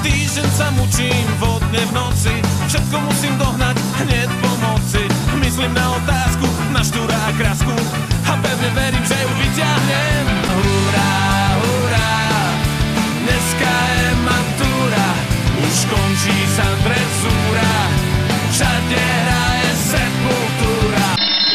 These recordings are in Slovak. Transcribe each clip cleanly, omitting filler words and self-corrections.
Týždeň sa mučím vodne v noci, všetko musím dohnať hneď po moci. Myslím na otázku, na štúra a krasku a pevne verím, že ju vyťahnem. Hurá, hurá, dneska je matúra, už končí sa drezúra, všade hraje Sepultura.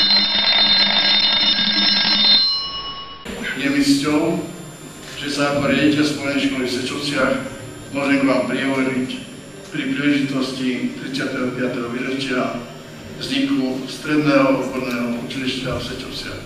Je mi cťou, že sa ako riaditeľ Spoločnej školy v Sečovciach môžem k vám prihovoriť pri príležitosti 35. výročia vzniku Stredného odborného učilišťa v Sečovciach.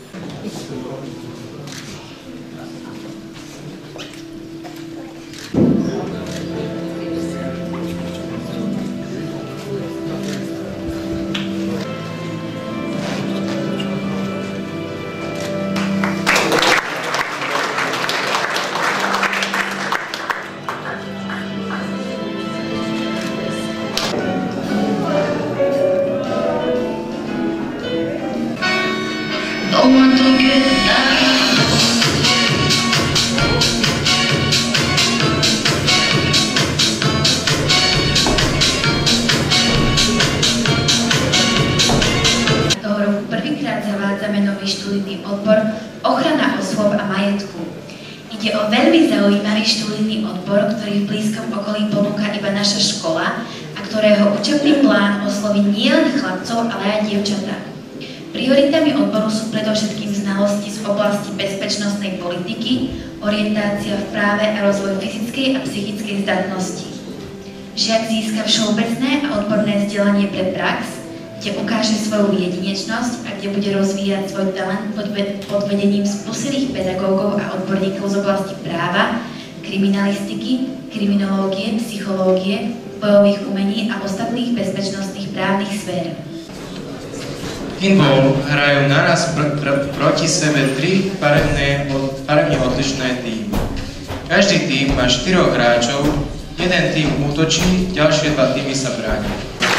Prvýkrát zavádzame nový študijný odbor Ochrana osôb a majetku. Ide o veľmi zaujímavý študijný odbor, ktorý v blízkom okolí ponúka iba naša škola a ktorého učebný plán osloví nielen chlapcov, ale aj dievčatá. Prioritami odboru sú predovšetkým znalosti z oblasti bezpečnostnej politiky, orientácia v práve a rozvoj fyzickej a psychickej zdatnosti. Žiak získa všeobecné a odborné vzdelanie pre prax, kde ukáže svoju jedinečnosť a kde bude rozvíjať svoj talent pod vedením skúsených pedagógov a odborníkov z oblasti práva, kriminalistiky, kriminológie, psychológie, bojových umení a ostatných bezpečnostných právnych sfér. Handball hrajú naraz proti sebe tri farebne odlišné týmy. Každý tým má 4 hráčov, jeden tým útočí, ďalšie 2 týmy sa bránia.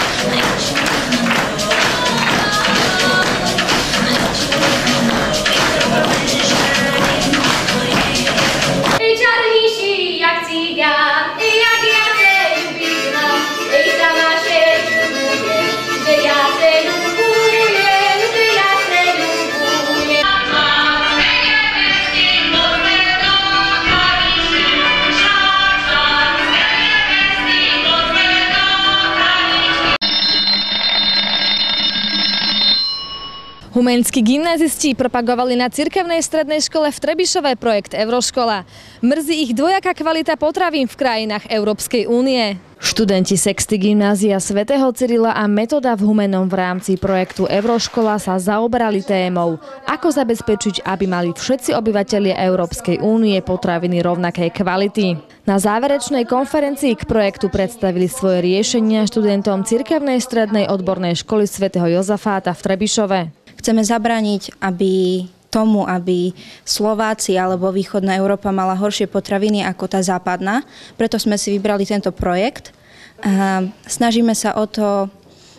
Humenskí gymnázisti propagovali na cirkevnej strednej škole v Trebišove projekt Euroškola. Mrzí ich dvojaká kvalita potravín v krajinách Európskej únie. Študenti sexty gymnázia svätého Cyrila a Metoda v Humennom v rámci projektu Euroškola sa zaoberali témou, ako zabezpečiť, aby mali všetci obyvatelia Európskej únie potraviny rovnakej kvality. Na záverečnej konferencii k projektu predstavili svoje riešenia študentom cirkevnej strednej odbornej školy svätého Jozafáta v Trebišove. Chceme zabrániť, aby Slováci alebo východná Európa mala horšie potraviny ako tá západná. Preto sme si vybrali tento projekt. Snažíme sa o to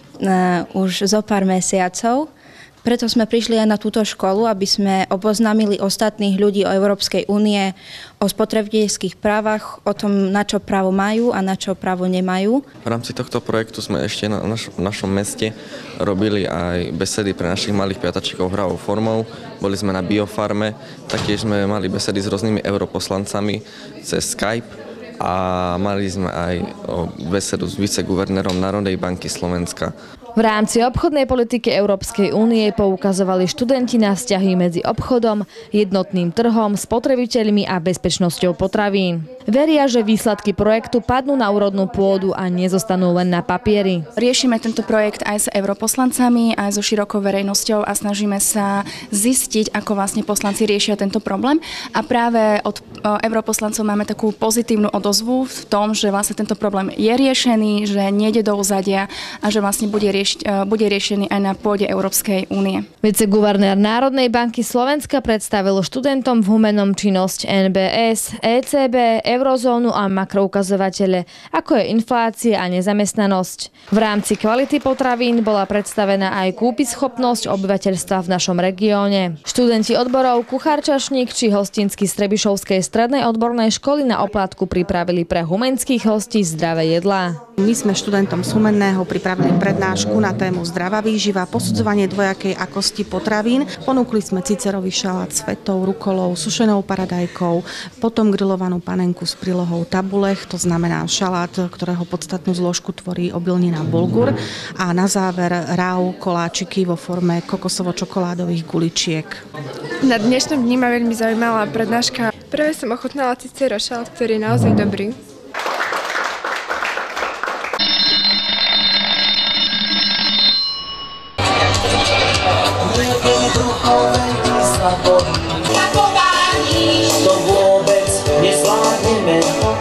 už zo pár mesiacov. Preto sme prišli aj na túto školu, aby sme oboznámili ostatných ľudí o Európskej únie, o spotrebiteľských právach, o tom, na čo právo majú a na čo právo nemajú. V rámci tohto projektu sme ešte na našom meste robili aj besedy pre našich malých piatačikov hravou formou. Boli sme na biofarme, taktiež sme mali besedy s rôznymi europoslancami cez Skype a mali sme aj besedu s viceguvernérom Národnej banky Slovenska. V rámci obchodnej politiky Európskej únie poukazovali študenti na vzťahy medzi obchodom, jednotným trhom, spotrebiteľmi a bezpečnosťou potravín. Veria, že výsledky projektu padnú na úrodnú pôdu a nezostanú len na papieri. Riešime tento projekt aj s europoslancami, aj so širokou verejnosťou a snažíme sa zistiť, ako vlastne poslanci riešia tento problém. A práve od europoslancov máme takú pozitívnu odozvu v tom, že vlastne tento problém je riešený, že nejde do uzadia a že vlastne bude riešený aj na pôde Európskej únie. Viceguvernér Národnej banky Slovenska predstavil študentom v Humennom činnosť NBS, ECB, eurozónu a makroukazovatele, ako je inflácia a nezamestnanosť. V rámci kvality potravín bola predstavená aj kúpyschopnosť obyvateľstva v našom regióne. Študenti odborov kuchár, čašník či hostinský z Trebišovskej strednej odbornej školy na oplátku pripravili pre humenských hostí zdravé jedlá. My sme študentom z Humenného pripravili prednášku na tému zdravá výživa, posudzovanie dvojakej akosti potravín. Ponúkli sme cicerový šalát s fetou, rukolou, sušenou paradajkou, potom grillovanú panenku s prílohou tabulech, to znamená šalát, ktorého podstatnú zložku tvorí obilnina bulgur, a na záver rau koláčiky vo forme kokosovo-čokoládových guličiek. Na dnešnom dni ma veľmi zaujímala prednáška. Prvé som ochutnala cicerov šalát, ktorý je naozaj dobrý. To vôbec nezvládneme.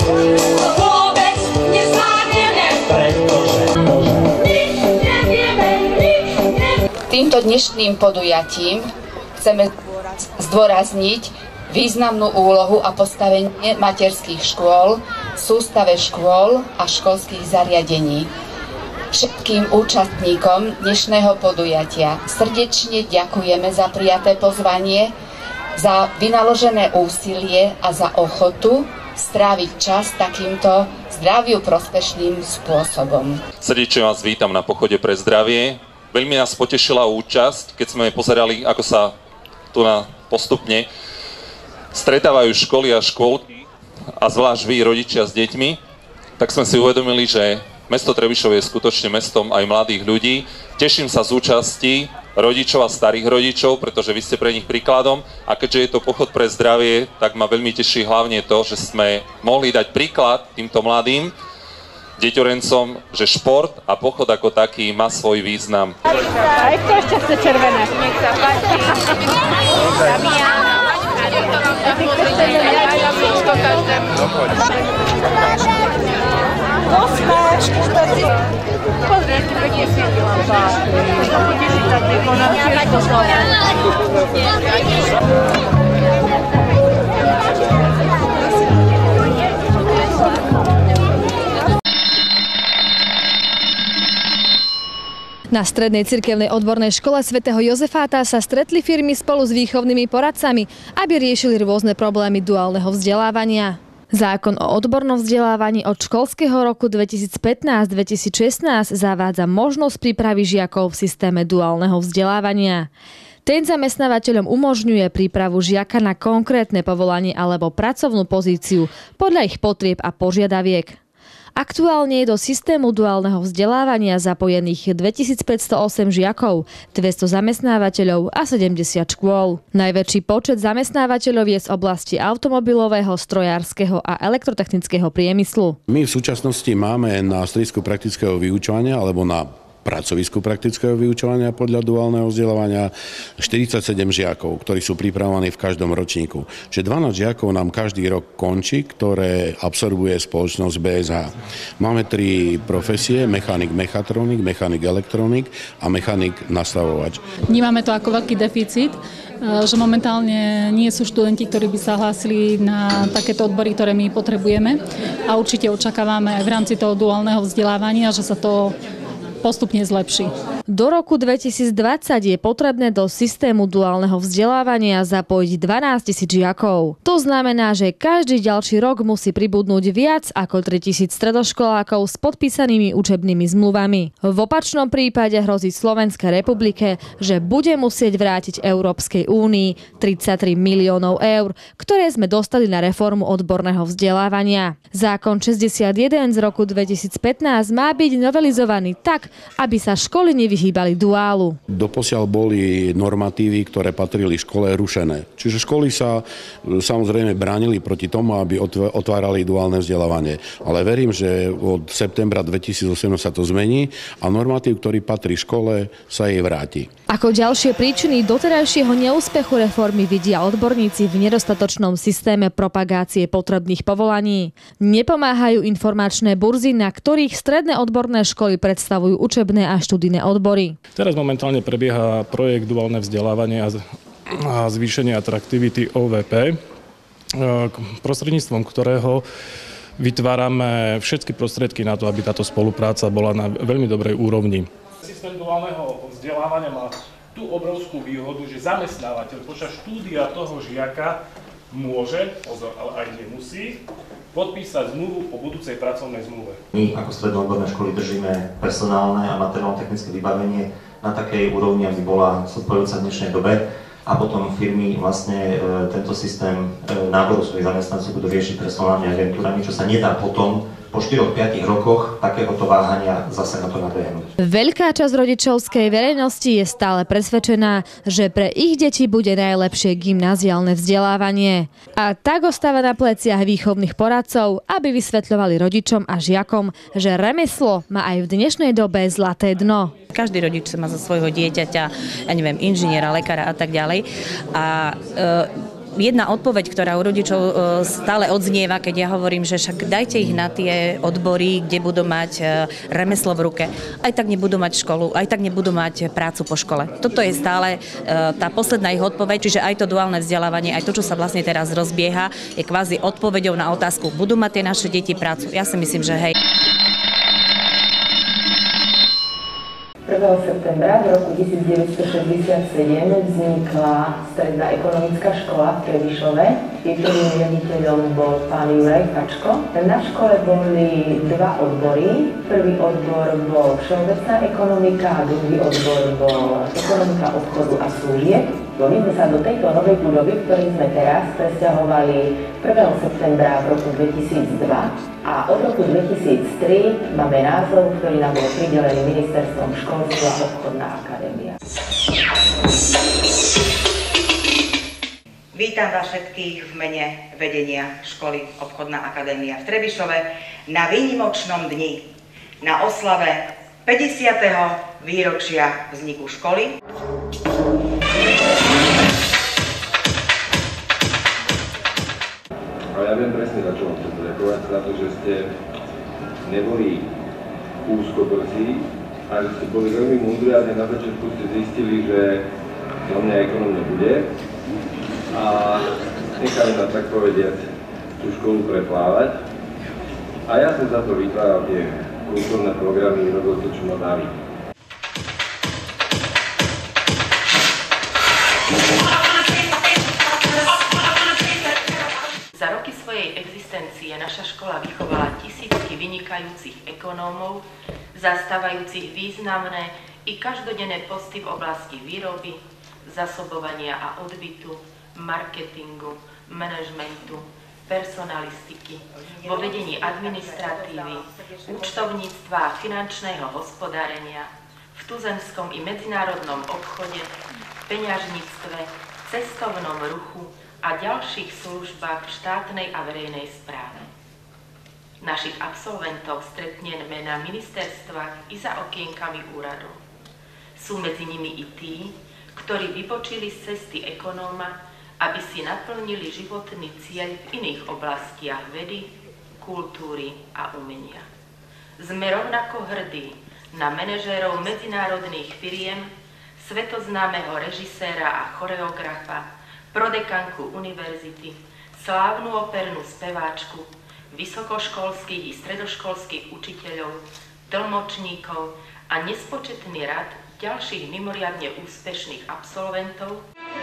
Týmto dnešným podujatím chceme zdôrazniť významnú úlohu a postavenie materských škôl v sústave škôl a školských zariadení. Všetkým účastníkom dnešného podujatia srdečne ďakujeme za prijaté pozvanie, za vynaložené úsilie a za ochotu stráviť čas takýmto zdraviu prospešným spôsobom. Srdečne vás vítam na Pochode pre zdravie. Veľmi nás potešila účasť, keď sme pozerali, ako sa tu postupne stretávajú školy a škôlky, a zvlášť vy, rodičia s deťmi, tak sme si uvedomili, že mesto Trebišov je skutočne mestom aj mladých ľudí. Teším sa z účasti rodičov a starých rodičov, pretože vy ste pre nich príkladom, a keďže je to Pochod pre zdravie, tak ma veľmi teší hlavne to, že sme mohli dať príklad týmto mladým deťorencom, že šport a pochod ako taký má svoj význam. Aj kto ešte chce červené? Nech sa páči. Pozri, aký pekne svietila. To budeš i tak vykonať. Na Strednej cirkevnej odbornej škole svätého Jozefáta sa stretli firmy spolu s výchovnými poradcami, aby riešili rôzne problémy duálneho vzdelávania. Zákon o odbornom vzdelávaní od školského roku 2015-2016 zavádza možnosť prípravy žiakov v systéme duálneho vzdelávania. Ten zamestnávateľom umožňuje prípravu žiaka na konkrétne povolanie alebo pracovnú pozíciu podľa ich potrieb a požiadaviek. Aktuálne je do systému duálneho vzdelávania zapojených 2508 žiakov, 200 zamestnávateľov a 70 škôl. Najväčší počet zamestnávateľov je z oblasti automobilového, strojárskeho a elektrotechnického priemyslu. My v súčasnosti máme na stredisku praktického vyučovania alebo na pracovisku praktického vyučovania podľa duálneho vzdelávania 47 žiakov, ktorí sú pripravovaní v každom ročníku. Čiže 12 žiakov nám každý rok končí, ktoré absorbuje spoločnosť BSH. Máme 3 profesie: mechanik mechatronik, mechanik elektronik a mechanik nastavovač. Vnímame to ako veľký deficit, že momentálne nie sú študenti, ktorí by sa hlásili na takéto odbory, ktoré my potrebujeme, a určite očakávame aj v rámci toho duálneho vzdelávania, že sa to postupne zlepší. Do roku 2020 je potrebné do systému duálneho vzdelávania zapojiť 12 000 žiakov. To znamená, že každý ďalší rok musí pribudnúť viac ako 3000 stredoškolákov s podpísanými učebnými zmluvami. V opačnom prípade hrozí Slovenskej republike, že bude musieť vrátiť Európskej únii 33 miliónov eur, ktoré sme dostali na reformu odborného vzdelávania. Zákon 61 z roku 2015 má byť novelizovaný tak, aby sa školy nevyhýbali duálu. Doposiaľ boli normatívy, ktoré patrili škole, rušené. Čiže školy sa samozrejme bránili proti tomu, aby otvárali duálne vzdelávanie. Ale verím, že od septembra 2018 sa to zmení a normatív, ktorý patrí škole, sa jej vráti. Ako ďalšie príčiny doterajšieho neúspechu reformy vidia odborníci v nedostatočnom systéme propagácie potrebných povolaní. Nepomáhajú informačné burzy, na ktorých stredné odborné školy predstavujú učebné a študijné odbory. Teraz momentálne prebieha projekt duálne vzdelávanie a zvýšenie atraktivity OVP. prostredníctvom ktorého vytvárame všetky prostriedky na to, aby táto spolupráca bola na veľmi dobrej úrovni. Systém duálneho vzdelávania má tú obrovskú výhodu, že zamestnávateľ počas štúdia toho žiaka môže, pozor, ale aj nemusí, podpísať zmluvu o budúcej pracovnej zmluve. My ako stredné odborné školy držíme personálne a materiálno-technické vybavenie na takej úrovni, aby bola zodpovedajúca v dnešnej dobe, a potom firmy vlastne tento systém náboru svojich zamestnancov budú riešiť personálnymi agentúrami, čo sa nedá potom po 4-5 rokoch takéhoto váhania zase na to nabehnúť. Veľká časť rodičovskej verejnosti je stále presvedčená, že pre ich deti bude najlepšie gymnáziálne vzdelávanie. A tak ostáva na pleciach výchovných poradcov, aby vysvetľovali rodičom a žiakom, že remeslo má aj v dnešnej dobe zlaté dno. Každý rodič má za svojho dieťaťa, ja neviem, inžiniera, lekára a tak ďalej. A jedna odpoveď, ktorá u rodičov stále odznieva, keď ja hovorím, že však dajte ich na tie odbory, kde budú mať remeslo v ruke. Aj tak nebudú mať školu, aj tak nebudú mať prácu po škole. Toto je stále tá posledná ich odpoveď, čiže aj to duálne vzdelávanie, aj to, čo sa vlastne teraz rozbieha, je kvázi odpoveďou na otázku, budú mať tie naše deti prácu? Ja si myslím, že hej. 1. septembra v roku 1967 vznikla Stredná ekonomická škola v Trebišove. Jej prvým riaditeľom bol pán Juraj Kačko. Na škole boli dva odbory. Prvý odbor bol všeobecná ekonomika a druhý odbor bol ekonomika obchodu a služieb. My sme sa do tejto novej budovy, v ktorej sme teraz, presťahovali 1. septembra v roku 2002 a od roku 2003 máme názov, ktorý nám bol pridelený Ministerstvom školstva a obchodná akadémia. Vítam vás všetkých v mene vedenia školy Obchodná akadémia v Trebišove na výnimočnom dni, na oslave 50. výročia vzniku školy. Ja viem presne, za čo vám chcem poďakovať, za to, že ste neboli úzkobrzí a že ste boli veľmi múdri a na začiatku ste zistili, že zo mňa ekonom nebude a nechali nás, tak povediať, tú školu preplávať. A ja som za to vytváral tie kultúrne programy, robil to, čo ma baví. Za roky svojej existencie naša škola vychovala tisícky vynikajúcich ekonómov, zastávajúcich významné i každodenné posty v oblasti výroby, zásobovania a odbytu, marketingu, manažmentu, personalistiky, vo vedení administratívy, účtovníctva a finančného hospodárenia, v tuzemskom i medzinárodnom obchode, peňažníctve, cestovnom ruchu a ďalších službách v štátnej a verejnej správe. Našich absolventov stretneme na ministerstvách i za okienkami úradov. Sú medzi nimi i tí, ktorí vybočili z cesty ekonóma, aby si naplnili životný cieľ v iných oblastiach vedy, kultúry a umenia. Sme rovnako hrdí na manažérov medzinárodných firiem, svetoznámeho režiséra a choreografa, prodekanku univerzity, slávnu opernú speváčku, vysokoškolských i stredoškolských učiteľov, tlmočníkov a nespočetný rad ďalších mimoriadne úspešných absolventov.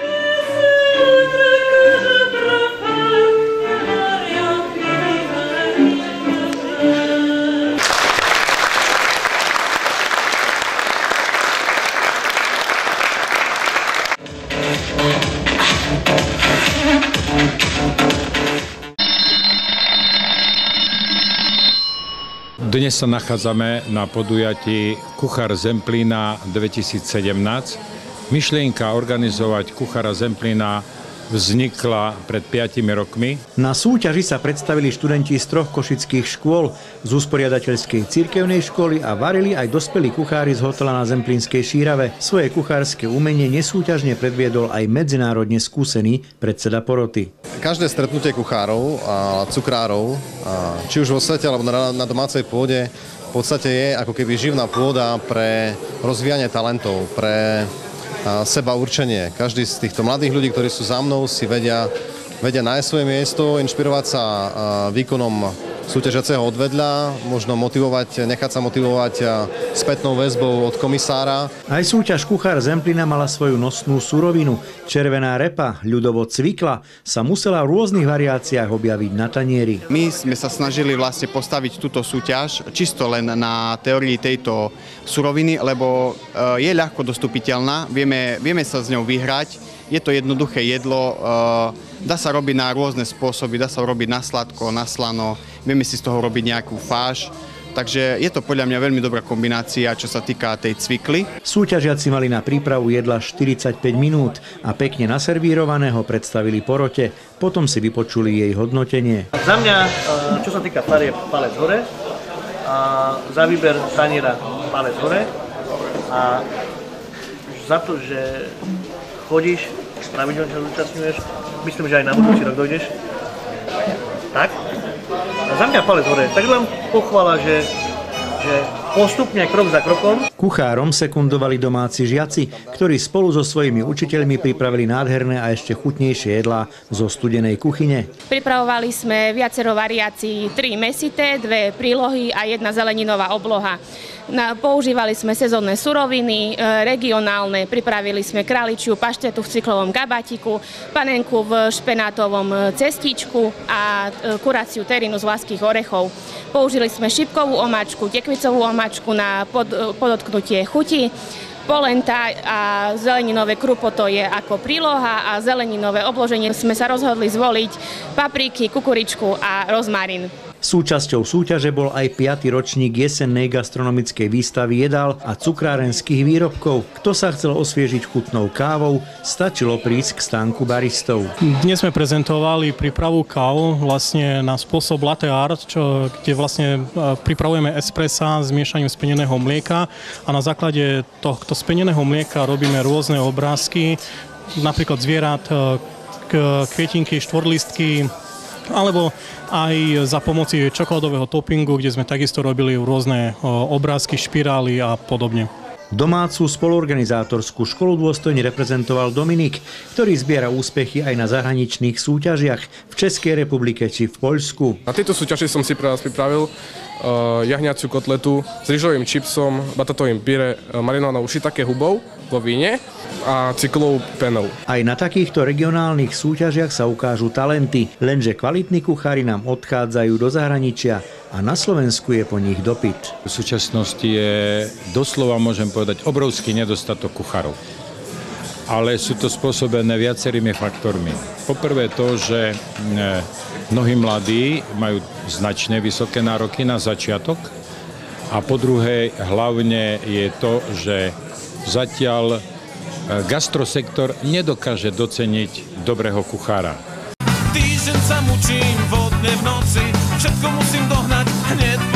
Dnes sa nachádzame na podujatí Kuchár Zemplína 2017. Myšlienka organizovať Kuchára Zemplína vznikla pred 5 rokmi. Na súťaži sa predstavili študenti z 3 košických škôl, z usporiadateľskej cirkevnej školy a varili aj dospelí kuchári z hotela na Zemplínskej Šírave. Svoje kuchárske umenie nesúťažne predviedol aj medzinárodne skúsený predseda poroty. Každé stretnutie kuchárov a cukrárov, či už vo svete alebo na domácej pôde, v podstate je ako keby živná pôda pre rozvíjanie talentov, pre seba určenie. Každý z týchto mladých ľudí, ktorí sú za mnou, si vedia vedia nájsť svoje miesto, inšpirovať sa výkonom súťažiaceho odvedľa, možno nechať sa motivovať spätnou väzbou od komisára. Aj súťaž Kuchár Zemplína mala svoju nosnú surovinu. Červená repa, ľudovo cvikla, sa musela v rôznych variáciách objaviť na tanieri. My sme sa snažili vlastne postaviť túto súťaž čisto len na teórii tejto suroviny, lebo je ľahko dostupiteľná, vieme sa s ňou vyhrať, je to jednoduché jedlo, dá sa robiť na rôzne spôsoby, dá sa robiť na sladko, na slano, vieme si z toho robiť nejakú fáš. Takže je to podľa mňa veľmi dobrá kombinácia, čo sa týka tej cvikly. Súťažiaci mali na prípravu jedla 45 minút a pekne naservírovaného predstavili porote. Potom si vypočuli jej hodnotenie. Za mňa, čo sa týka farieb, palec hore. A za výber taniera palec hore. A za to, že chodíš, pravidelne sa zúčastňuješ, myslím, že aj na budúci rok dojdeš. Tak? A za mňa palec hore. Tak len pochvála, že postupne krok za krokom. Kuchárom sekundovali domáci žiaci, ktorí spolu so svojimi učiteľmi pripravili nádherné a ešte chutnejšie jedlá zo studenej kuchyne. Pripravovali sme viacero variácií, 3 mesité, 2 prílohy a 1 zeleninová obloha. Používali sme sezónne suroviny, regionálne, pripravili sme králičiu paštetu v cviklovom gabatiku, panenku v špenátovom cestíčku a kuráciu terinu z vlaských orechov. Použili sme šipkovú omáčku, tekvicovú omáčku na podotknutie chuti, polenta a zeleninové krupoto je ako príloha a zeleninové obloženie sme sa rozhodli zvoliť papriky, kukuričku a rozmarín. Súčasťou súťaže bol aj 5. ročník jesennej gastronomickej výstavy jedál a cukrárenských výrobkov. Kto sa chcel osviežiť chutnou kávou, stačilo prísť k stánku baristov. Dnes sme prezentovali prípravu káv vlastne na spôsob latte art, kde vlastne pripravujeme espressa s miešaním speneného mlieka a na základe tohto speneného mlieka robíme rôzne obrázky, napríklad zvierat, kvietinky, štvorlistky, alebo aj za pomoci čokoládového toppingu, kde sme takisto robili rôzne obrázky, špirály a podobne. Domácu spoluorganizátorskú školu dôstojne reprezentoval Dominik, ktorý zbiera úspechy aj na zahraničných súťažiach v Českej republike či v Poľsku. Na tejto súťaži som si pre vás pripravil jahňaciu kotletu s ryžovým čipsom, batatovým pyré, marinovanou shiitake hubou vo víne a cyklovou penou. Aj na takýchto regionálnych súťažiach sa ukážu talenty, lenže kvalitní kuchári nám odchádzajú do zahraničia a na Slovensku je po nich dopyt. V súčasnosti je doslova, môžem povedať, obrovský nedostatok kuchárov. Ale sú to spôsobené viacerými faktormi. Poprvé to, že mnohí mladí majú značne vysoké nároky na začiatok a po druhé hlavne je to, že zatiaľ gastrosektor nedokáže doceniť dobrého kuchára. Týždeň sa mučím vodne v noci, všetko musím dohnať hneď